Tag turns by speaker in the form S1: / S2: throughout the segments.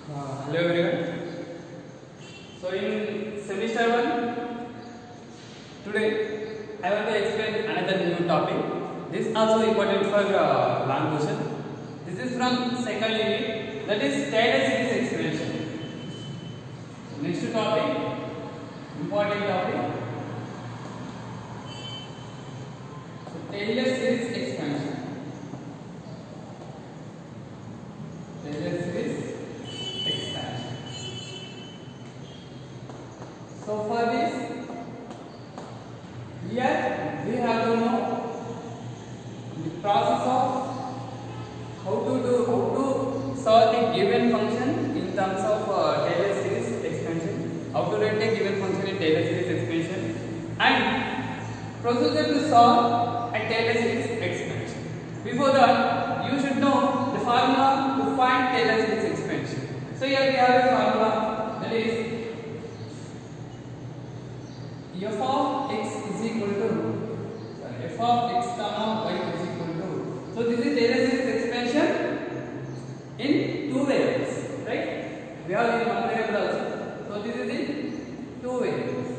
S1: Hello everyone. So in semester 1, today I want to explain another new topic. This is also important for long question. This is from second unit, that is Taylor series expansion. Next topic, important topic. So Taylor series expansion. Taylor series expansion. So for this, here we have to know the process of how to solve a given function in terms of Taylor series expansion, how to write a given function in Taylor series expansion, and procedure to solve a Taylor series expansion. Before that, you should know the formula to find Taylor series expansion. So here we have a formula, that is f of x is equal to f of x comma y is equal to. So this is Taylor series expansion in two variables, right? We have in one variable also. So this is in two variables.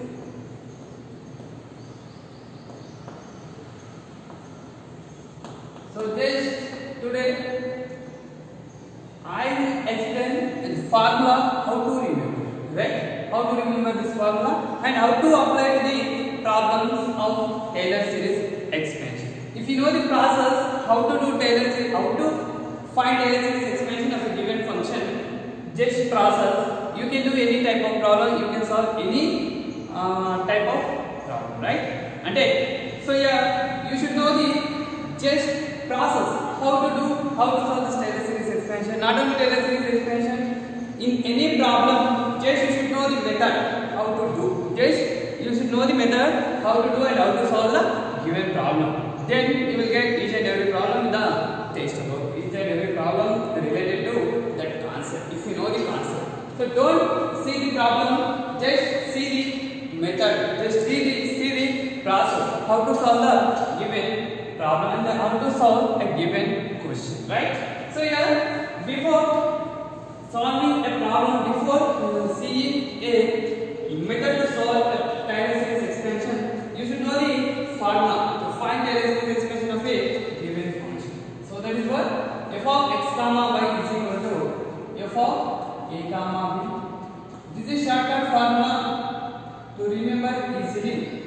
S1: So just today I will explain the formula how to remember, right? How to remember this formula and how to apply the problems of Taylor series expansion. If you know the process, how to do Taylor series, how to find Taylor series expansion of a given function, just process. You can do any type of problem. You can solve any type of problem, right? And so yeah, you should know the just process how to solve this Taylor series expansion. Not only Taylor series expansion, in any problem, just you should know the method how to do. Just you should know the method how to do and how to solve the given problem. Then you will get each and every problem in the textbook. Each and every problem related to that concept. If you know the concept, so don't see the problem. Just see the method. Just see the process how to solve the given problem and how to solve a given question, right? So here, before solving a problem, before seeing a method to solve a Taylor series expansion, you should know the formula to find Taylor series expansion of a given function. So that is what f of x comma y is equal to f of a comma b. This is shortcut formula to remember easily.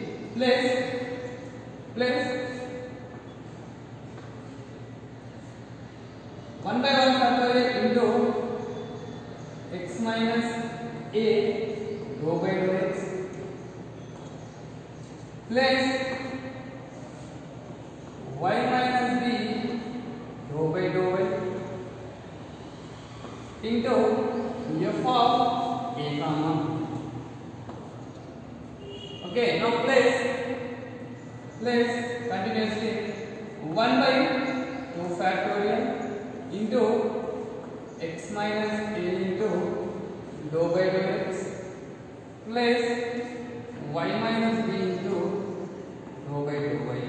S1: Place 1 by 1 factorial into x minus a rho by rho x plus y minus b rho by rho y into f of a comma b. Okay, now place continuously 1 by 2 factorial into x minus a into dou by dou x plus y minus b into dou by dou y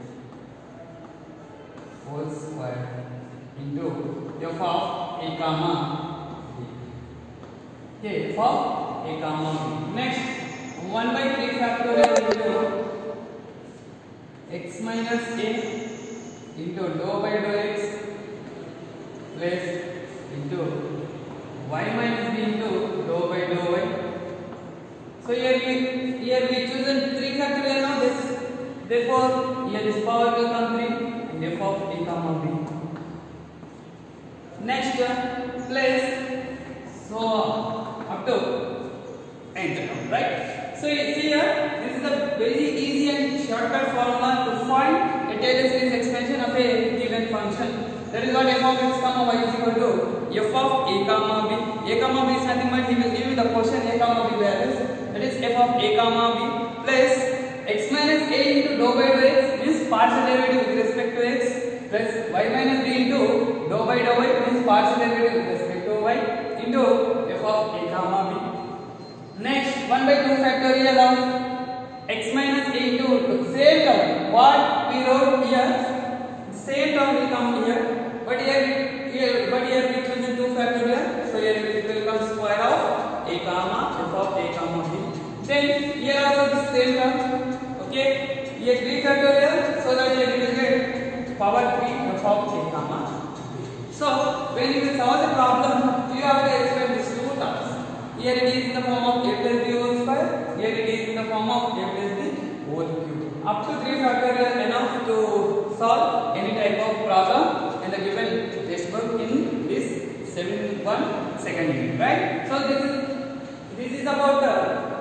S1: whole square into f of a comma b. Okay, f of a comma b. Next, 1 by 3 factorial into x minus a into dou by dou x plus into y minus b into dou by dou y. So here we chosen 3 factorial now this. Therefore here this power will come 3 in f of a comma b. Next place so up to end, right? So you see here, this is a very easy and shortcut formula to find a Taylor series expansion of a given function. That is what f of x comma y is equal to f of a comma b. A comma b is nothing but he will give you the portion a comma b values. That is f of a comma b plus x minus a into dou by dou x means partial derivative with respect to x plus y minus b into dou by dou y means partial derivative with respect to y into f of a comma b. Next, 1 by 2 factorial of x minus a into same term what we wrote here, same term will come here, but here we choose 2 factorial, so here it will come Then here also the same term. Okay, here 3 factorial, so that here you will get power 3 f of a comma b. So when you will solve the problem, you have to expect these two terms. Here it is in the form of a plus b whole square. Here it is in the form of a plus b whole cube. Up to 3 factorial enough to solve any type of problem in the given textbook in this 7.1 unit, right? So this is about the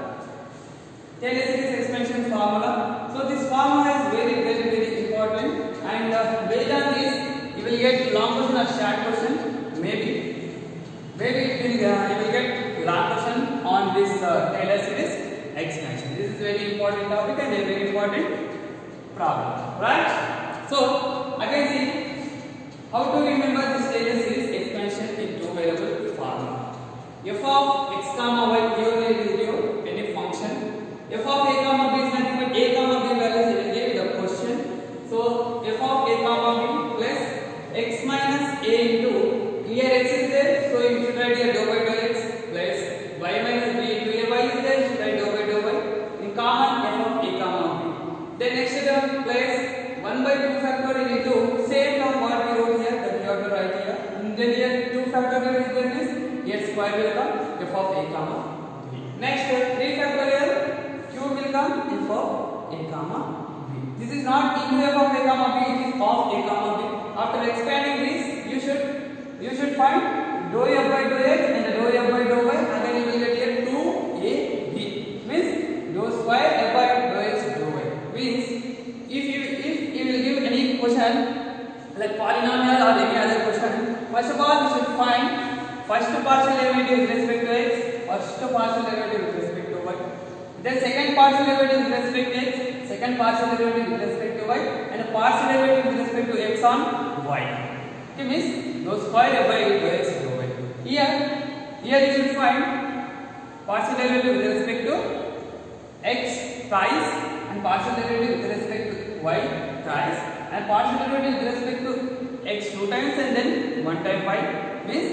S1: Taylor series expansion formula. So this formula is very important, and based on this you will get long question or short question. Maybe you will get long question on this Taylor series expansion. This is very important topic and a very important problem, right? So again see how to remember this Taylor series expansion in two variable formula. F of x comma y here is any function. F of a comma b is nothing but a comma b values it will give the question. So f of a comma b plus x minus a into, here x is there, so you should write here dou by dou x, plus y minus b into here y is there, you should write dou by dou y in common f of a comma b. Then next term plus 1 by 2 factorial into same term what we wrote here, that you have to write here. And then here 2 factorial is there, is here square will come f of a comma b. Next 3 factorial cube will come f of a comma b. This is not into f of a comma b, it is of a comma b. After expanding this, you should find dou f by dou x and dou f by dou y, and then you will get here 2ab, means dou square f by dou x dou y. Means if you will give any question like polynomial or any other question, first of all you should find first partial derivative with respect to x, first partial derivative with respect to y. Then second partial derivative with respect to x, second partial derivative with respect to y, and a partial derivative with respect to x on y. Okay, means dou square f by dou x dou y. Here you should find partial derivative with respect to x twice, and partial derivative with respect to y twice, and partial derivative with respect to x 2 times and then 1 time y. Means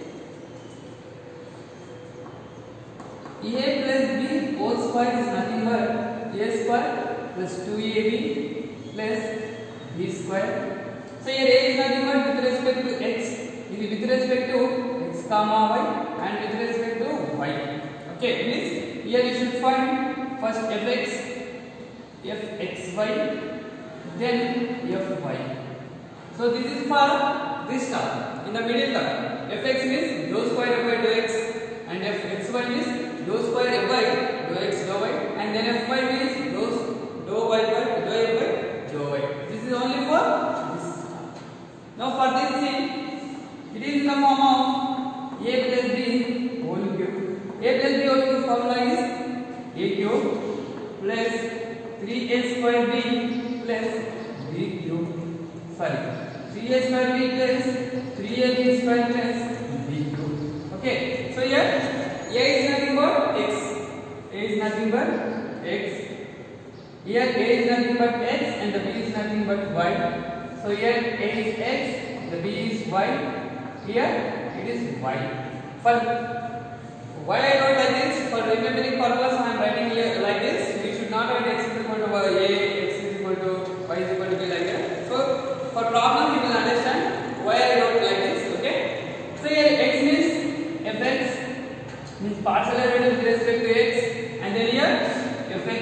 S1: a plus b whole square is nothing but a square plus 2ab plus b square. So here a is nothing but with respect to x, with respect to x comma y and with respect to y. Okay, means here you should find first fxy, then fy. So this is for this term. In the middle term, fx means dou square f by dou x, and fxy means dou square f by dou x dou y, and then fy means dou y by dou f by dou y. This is only for this. Now for this thing, it is in the form of a plus b whole cube. A plus b whole cube formula is a cube plus 3a square b plus b cube. Sorry, 3a square b plus 3ab square plus b cube. Okay, so here a is nothing but x. A is nothing but x. Here a is nothing but x and the b is nothing but y. So here a is x, the b is y. Here it is y. For why I wrote like this, for remembering purpose I am writing here like this. You should not write x is equal to y, x is equal to y is equal to b like that. So for problem you will understand why I wrote like this. Okay. So here x means fx means partial derivative with respect to x, and then here fx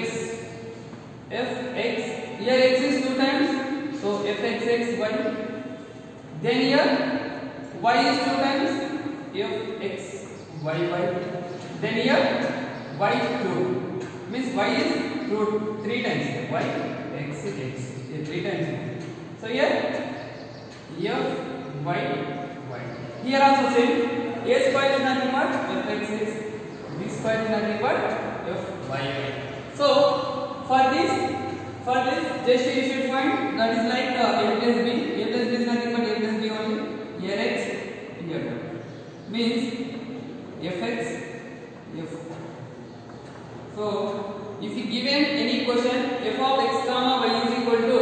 S1: here x is 2 times, so fxx y. Then here y is 2 times, fx y. Then here y cube means y is root 3 times y, x is x, 3 times. So here f y. Here also same, a square is nothing but fx is, b square is nothing but fy. So for this just you should find that is like a plus b. A plus b is nothing but a plus b only. Here x, here y. Means fx f. So if you given any question f of x comma y is equal to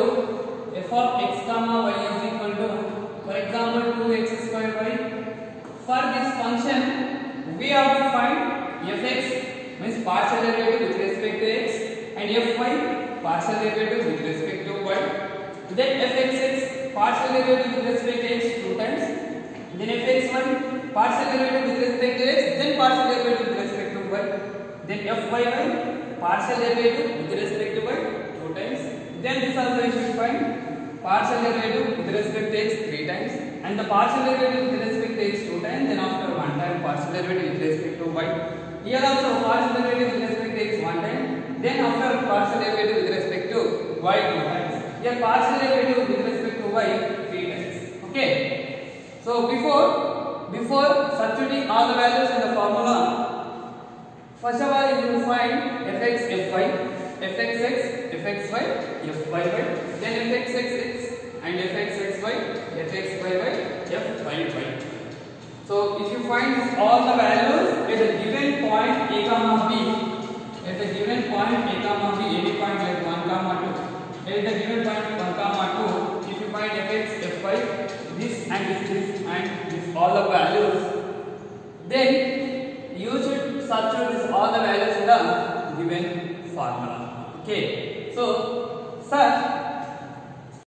S1: for example 2x square y, for this function we have to find fx means partial derivative with respect to x, and fy partial derivative with respect to y. Then fxx partial derivative with respect to x 2 times. Then fxy partial derivative with respect to x, then partial derivative with respect to y. Then fyy partial derivative with respect to y 2 times. Then this also you should find partial derivative with respect to x 3 times, and the partial derivative with respect to x 2 times. Then after 1 time partial derivative with respect to y. Here also partial derivative with respect to x 1 time. Then after partial derivative with respect to y 2 times. Here partial derivative with respect to y 3 times. Okay. So before substituting all the values in the formula, first of all you will find fx, fy, fxx, fxy, fyy, then fxxx and fxxy, fxyy, fyy. So if you find all the values at a given point a comma b, at a given point a comma b, any point like 1 comma 2, at a given point 1 comma 2, if you find fx, fy, this and this and this all the values, then you should substitute this all the values in the given formula. Okay. So sir,